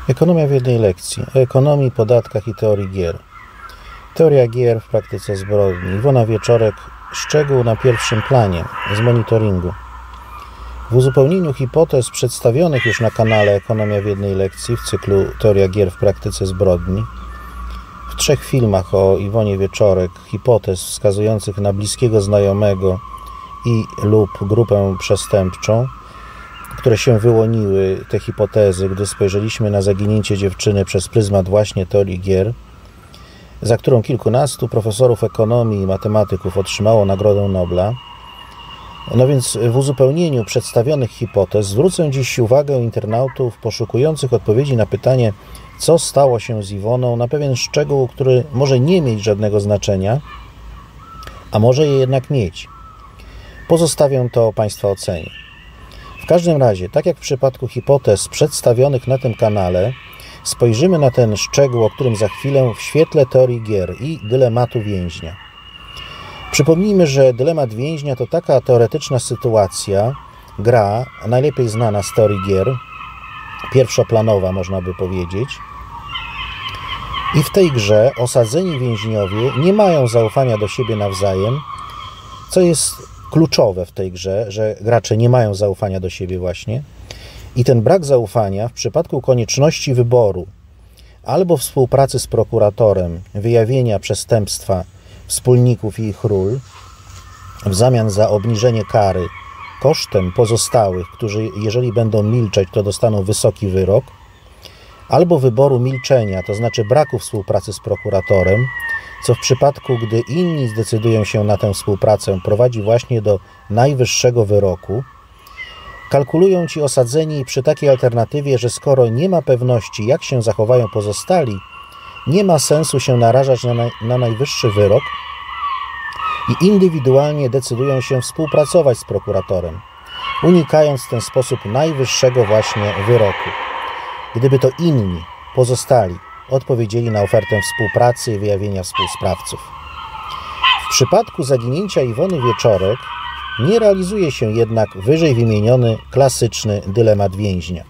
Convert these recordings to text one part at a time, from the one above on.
Ekonomia w jednej lekcji. O ekonomii, podatkach i teorii gier. Teoria gier w praktyce zbrodni. Iwona Wieczorek. Szczegół na pierwszym planie z monitoringu. W uzupełnieniu hipotez przedstawionych już na kanale Ekonomia w jednej lekcji w cyklu Teoria gier w praktyce zbrodni, w 3 filmach o Iwonie Wieczorek, hipotez wskazujących na bliskiego znajomego i lub grupę przestępczą, które się wyłoniły, te hipotezy, gdy spojrzeliśmy na zaginięcie dziewczyny przez pryzmat właśnie teorii gier, za którą kilkunastu profesorów ekonomii i matematyków otrzymało Nagrodę Nobla. No więc w uzupełnieniu przedstawionych hipotez zwrócę dziś uwagę internautów poszukujących odpowiedzi na pytanie, co stało się z Iwoną, na pewien szczegół, który może nie mieć żadnego znaczenia, a może je jednak mieć. Pozostawię to Państwa ocenie. W każdym razie, tak jak w przypadku hipotez przedstawionych na tym kanale, spojrzymy na ten szczegół, o którym za chwilę, w świetle teorii gier i dylematu więźnia. Przypomnijmy, że dylemat więźnia to taka teoretyczna sytuacja, gra, najlepiej znana z teorii gier, pierwszoplanowa można by powiedzieć. I w tej grze osadzeni więźniowie nie mają zaufania do siebie nawzajem, co jest kluczowe w tej grze, że gracze nie mają zaufania do siebie właśnie. I ten brak zaufania w przypadku konieczności wyboru albo współpracy z prokuratorem, wyjawienia przestępstwa wspólników i ich ról w zamian za obniżenie kary kosztem pozostałych, którzy jeżeli będą milczeć, to dostaną wysoki wyrok, albo wyboru milczenia, to znaczy braku współpracy z prokuratorem, co w przypadku, gdy inni zdecydują się na tę współpracę, prowadzi właśnie do najwyższego wyroku. Kalkulują ci osadzeni przy takiej alternatywie, że skoro nie ma pewności, jak się zachowają pozostali, nie ma sensu się narażać na najwyższy wyrok i indywidualnie decydują się współpracować z prokuratorem, unikając w ten sposób najwyższego właśnie wyroku. Gdyby to inni, pozostali, odpowiedzieli na ofertę współpracy i wyjawienia współsprawców. W przypadku zaginięcia Iwony Wieczorek nie realizuje się jednak wyżej wymieniony klasyczny dylemat więźnia.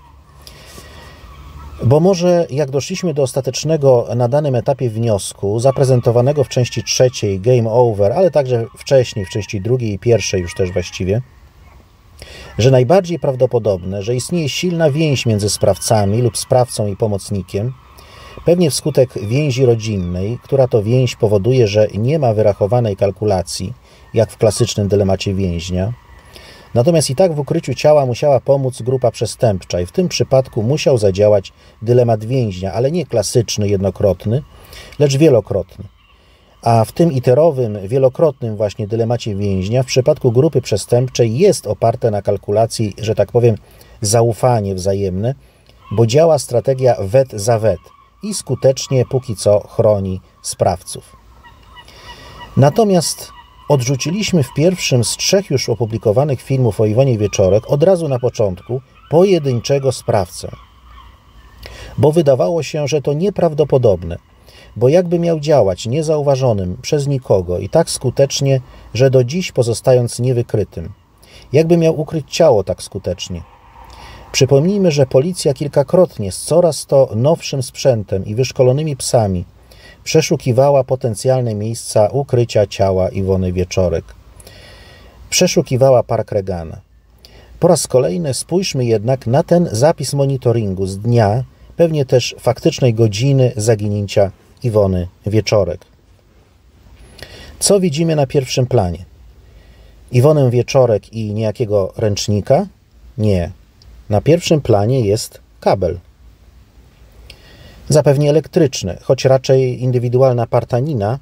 Bo może jak doszliśmy do ostatecznego na danym etapie wniosku, zaprezentowanego w części 3 Game Over, ale także wcześniej w części 2 i 1 już też właściwie, że najbardziej prawdopodobne, że istnieje silna więź między sprawcami lub sprawcą i pomocnikiem, pewnie wskutek więzi rodzinnej, która to więź powoduje, że nie ma wyrachowanej kalkulacji, jak w klasycznym dylemacie więźnia. Natomiast i tak w ukryciu ciała musiała pomóc grupa przestępcza i w tym przypadku musiał zadziałać dylemat więźnia, ale nie klasyczny, jednokrotny, lecz wielokrotny. A w tym iterowym, wielokrotnym właśnie dylemacie więźnia w przypadku grupy przestępczej jest oparte na kalkulacji, że tak powiem, zaufanie wzajemne, bo działa strategia wet za wet i skutecznie póki co chroni sprawców. Natomiast odrzuciliśmy w pierwszym z 3 już opublikowanych filmów o Iwonie Wieczorek od razu na początku pojedynczego sprawcę, bo wydawało się, że to nieprawdopodobne, bo jakby miał działać niezauważonym przez nikogo i tak skutecznie, że do dziś pozostając niewykrytym, jakby miał ukryć ciało tak skutecznie. Przypomnijmy, że policja kilkakrotnie z coraz to nowszym sprzętem i wyszkolonymi psami przeszukiwała potencjalne miejsca ukrycia ciała Iwony Wieczorek. Przeszukiwała Park Regana. Po raz kolejny spójrzmy jednak na ten zapis monitoringu z dnia, pewnie też faktycznej godziny zaginięcia Iwony Wieczorek. Co widzimy na pierwszym planie? Iwonę Wieczorek i niejakiego ręcznika? Nie. Na pierwszym planie jest kabel. Zapewne elektryczny, choć raczej indywidualna partanina,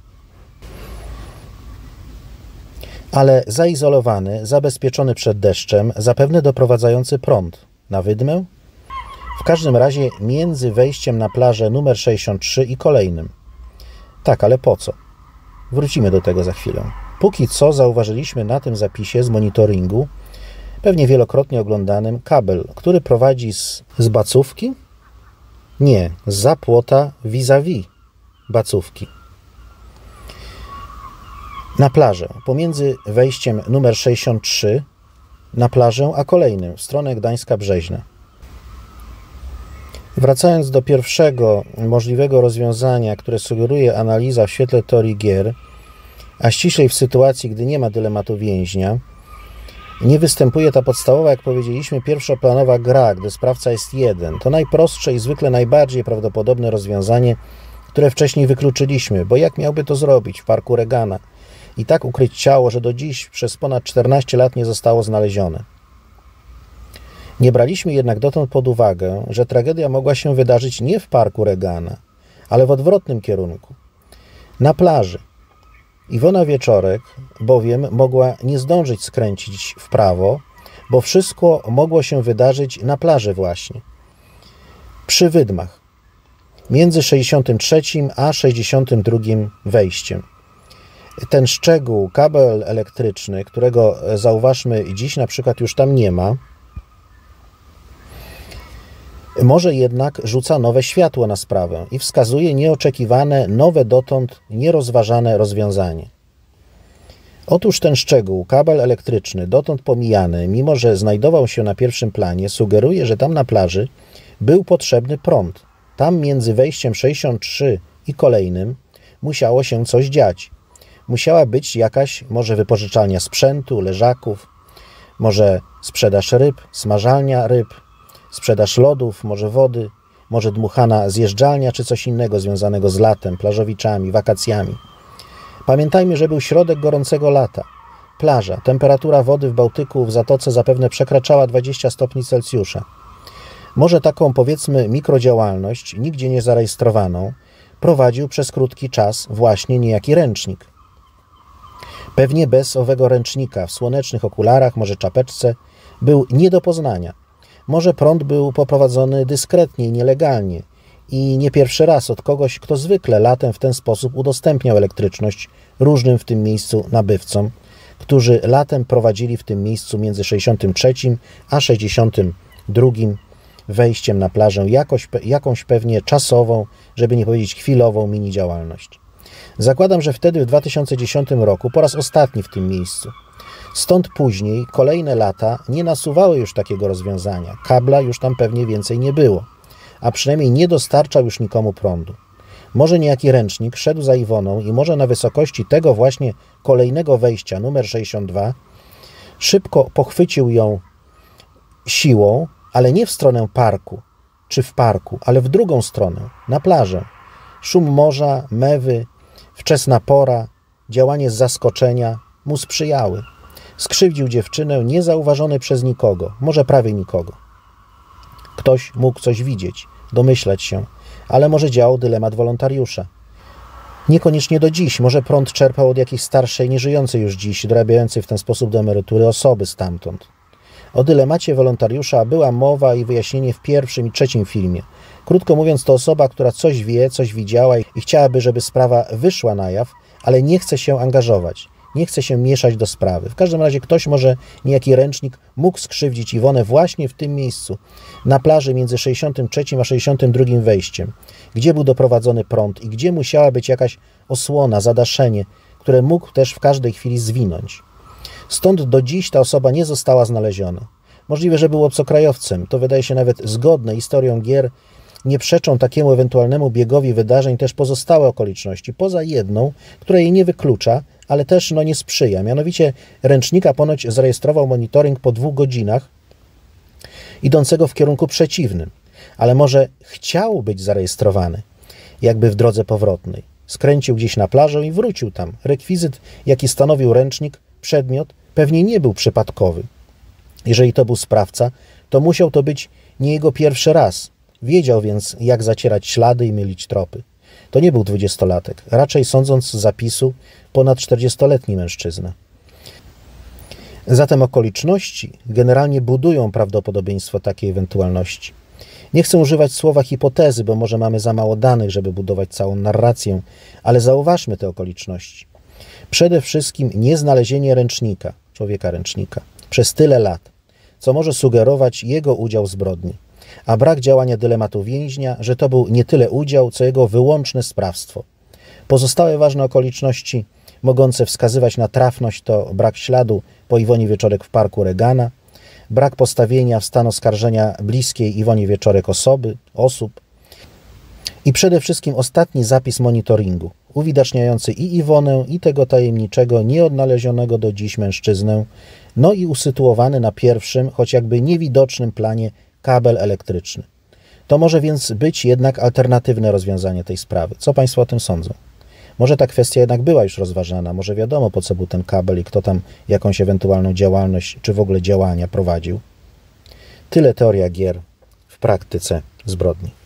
ale zaizolowany, zabezpieczony przed deszczem, zapewne doprowadzający prąd na wydmę. W każdym razie między wejściem na plażę numer 63 i kolejnym. Tak, ale po co? Wrócimy do tego za chwilę. Póki co zauważyliśmy na tym zapisie z monitoringu, pewnie wielokrotnie oglądanym, kabel, który prowadzi z bacówki? Nie, zza płota vis-a-vis bacówki. Na plażę, pomiędzy wejściem numer 63 na plażę, a kolejnym, w stronę Gdańska Brzeźna. Wracając do pierwszego możliwego rozwiązania, które sugeruje analiza w świetle teorii gier, a ściślej w sytuacji, gdy nie ma dylematu więźnia, nie występuje ta podstawowa, jak powiedzieliśmy, pierwszoplanowa gra, gdy sprawca jest jeden. To najprostsze i zwykle najbardziej prawdopodobne rozwiązanie, które wcześniej wykluczyliśmy, bo jak miałby to zrobić w parku Reagana i tak ukryć ciało, że do dziś przez ponad 14 lat nie zostało znalezione. Nie braliśmy jednak dotąd pod uwagę, że tragedia mogła się wydarzyć nie w parku Reagana, ale w odwrotnym kierunku, na plaży. Iwona Wieczorek bowiem mogła nie zdążyć skręcić w prawo, bo wszystko mogło się wydarzyć na plaży właśnie, przy wydmach, między 63 a 62 wejściem. Ten szczegół, kabel elektryczny, którego zauważmy dziś na przykład już tam nie ma, może jednak rzuca nowe światło na sprawę i wskazuje nieoczekiwane, nowe dotąd nierozważane rozwiązanie. Otóż ten szczegół, kabel elektryczny, dotąd pomijany, mimo że znajdował się na pierwszym planie, sugeruje, że tam na plaży był potrzebny prąd. Tam między wejściem 63 i kolejnym musiało się coś dziać. Musiała być jakaś może wypożyczalnia sprzętu, leżaków, może sprzedaż ryb, smażalnia ryb, sprzedaż lodów, może wody, może dmuchana zjeżdżalnia czy coś innego związanego z latem, plażowiczami, wakacjami. Pamiętajmy, że był środek gorącego lata. Plaża, temperatura wody w Bałtyku w Zatoce zapewne przekraczała 20 stopni Celsjusza. Może taką, powiedzmy, mikrodziałalność, nigdzie nie zarejestrowaną, prowadził przez krótki czas właśnie niejaki ręcznik. Pewnie bez owego ręcznika, w słonecznych okularach, może czapeczce, był nie do poznania. Może prąd był poprowadzony dyskretnie i nielegalnie i nie pierwszy raz od kogoś, kto zwykle latem w ten sposób udostępniał elektryczność różnym w tym miejscu nabywcom, którzy latem prowadzili w tym miejscu między 63 a 62 wejściem na plażę jakąś pewnie czasową, żeby nie powiedzieć chwilową mini działalność. Zakładam, że wtedy w 2010 roku po raz ostatni w tym miejscu. Stąd później kolejne lata nie nasuwały już takiego rozwiązania. Kabla już tam pewnie więcej nie było, a przynajmniej nie dostarczał już nikomu prądu. Może niejaki ręcznik szedł za Iwoną i może na wysokości tego właśnie kolejnego wejścia, numer 62, szybko pochwycił ją siłą, ale nie w stronę parku, czy w parku, ale w drugą stronę, na plażę. Szum morza, mewy, wczesna pora, działanie z zaskoczenia mu sprzyjały. Skrzywdził dziewczynę niezauważony przez nikogo, może prawie nikogo. Ktoś mógł coś widzieć, domyślać się, ale może działał dylemat wolontariusza. Niekoniecznie do dziś, może prąd czerpał od jakiejś starszej, nieżyjącej już dziś, dorabiającej w ten sposób do emerytury osoby stamtąd. O dylemacie wolontariusza była mowa i wyjaśnienie w pierwszym i trzecim filmie. Krótko mówiąc, to osoba, która coś wie, coś widziała i chciałaby, żeby sprawa wyszła na jaw, ale nie chce się angażować, nie chce się mieszać do sprawy. W każdym razie ktoś, może niejaki ręcznik, mógł skrzywdzić Iwonę właśnie w tym miejscu, na plaży między 63 a 62 wejściem, gdzie był doprowadzony prąd i gdzie musiała być jakaś osłona, zadaszenie, które mógł też w każdej chwili zwinąć. Stąd do dziś ta osoba nie została znaleziona. Możliwe, że był obcokrajowcem. To wydaje się nawet zgodne historią gier. Nie przeczą takiemu ewentualnemu biegowi wydarzeń też pozostałe okoliczności, poza jedną, która jej nie wyklucza, ale też nie sprzyja. Mianowicie ręcznika ponoć zarejestrował monitoring po 2 godzinach idącego w kierunku przeciwnym. Ale może chciał być zarejestrowany, jakby w drodze powrotnej. Skręcił gdzieś na plażę i wrócił tam. Rekwizyt, jaki stanowił ręcznik, przedmiot, pewnie nie był przypadkowy. Jeżeli to był sprawca, to musiał to być nie jego pierwszy raz. Wiedział więc, jak zacierać ślady i mylić tropy. To nie był 20-latek, raczej sądząc z zapisu ponad 40-letni mężczyzna. Zatem okoliczności generalnie budują prawdopodobieństwo takiej ewentualności. Nie chcę używać słowa hipotezy, bo może mamy za mało danych, żeby budować całą narrację, ale zauważmy te okoliczności. Przede wszystkim nieznalezienie ręcznika, człowieka ręcznika, przez tyle lat, co może sugerować jego udział w zbrodni, a brak działania dylematu więźnia, że to był nie tyle udział, co jego wyłączne sprawstwo. Pozostałe ważne okoliczności mogące wskazywać na trafność to brak śladu po Iwonie Wieczorek w parku Reagana, brak postawienia w stan oskarżenia bliskiej Iwonie Wieczorek osób i przede wszystkim ostatni zapis monitoringu, uwidaczniający i Iwonę, i tego tajemniczego, nieodnalezionego do dziś mężczyznę, no i usytuowany na pierwszym, choć jakby niewidocznym planie kabel elektryczny. To może więc być jednak alternatywne rozwiązanie tej sprawy. Co Państwo o tym sądzą? Może ta kwestia jednak była już rozważana, może wiadomo, po co był ten kabel i kto tam jakąś ewentualną działalność, czy w ogóle działania prowadził. Tyle teoria gier w praktyce zbrodni.